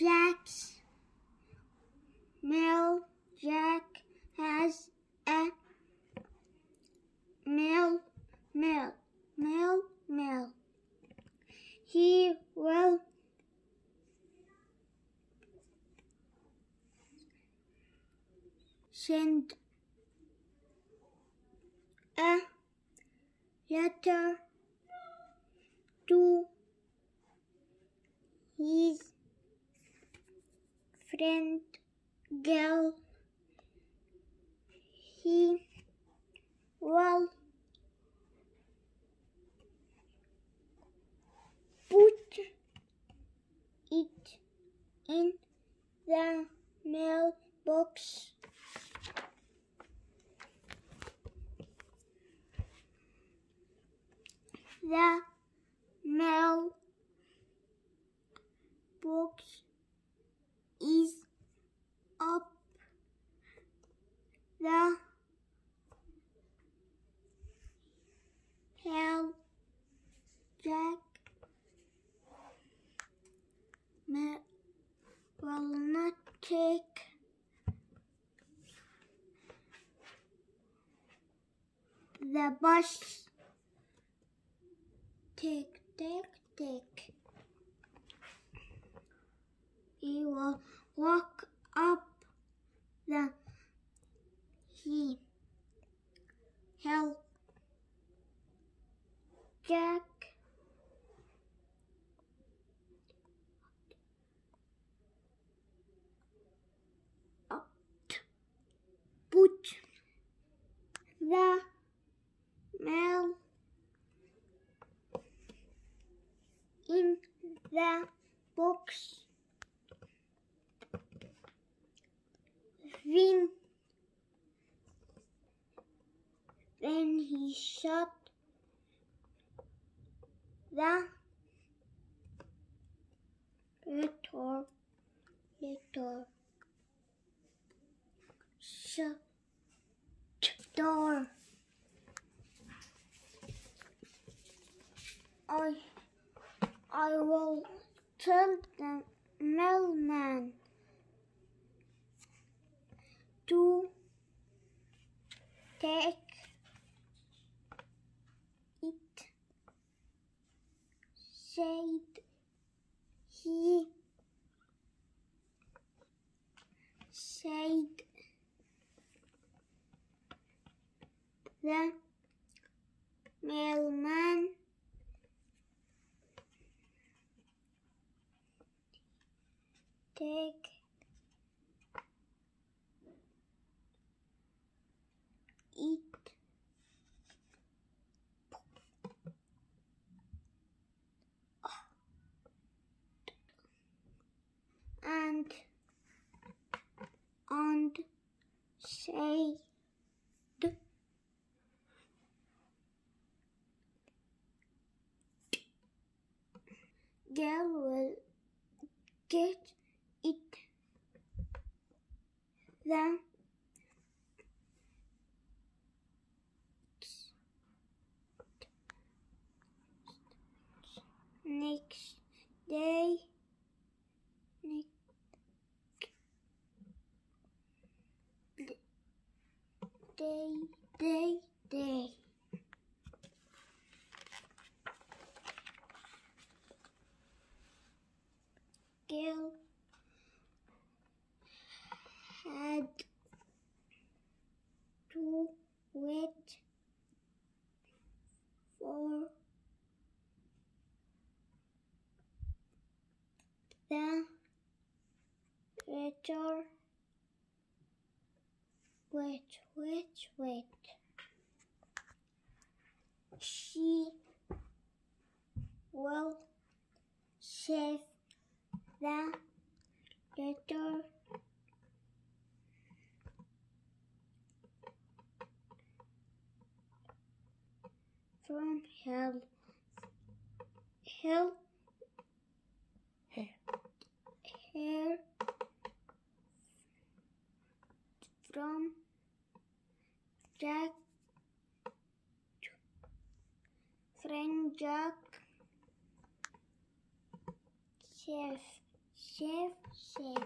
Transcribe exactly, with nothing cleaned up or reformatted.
Jack's mail. Jack has a mail, mail, mail, mail. He will send a letter to his friend girl. He will put it in the mailbox. The mailbox is up. The hell Jack will not take the bus. Take, take, take. He will walk up the he help Jack up, put the mail in the box. When, when he shut the letter, letter, shut door. I, I will tell the mailman to take it, said he, said the mailman. Take it and and said girl will get it. The next day, next day, day, day. Girl had to wait for the letter. Wait, wait, wait. She will save the letter from hell. Hell. Here from Jack, friend Jack, chef, chef, share.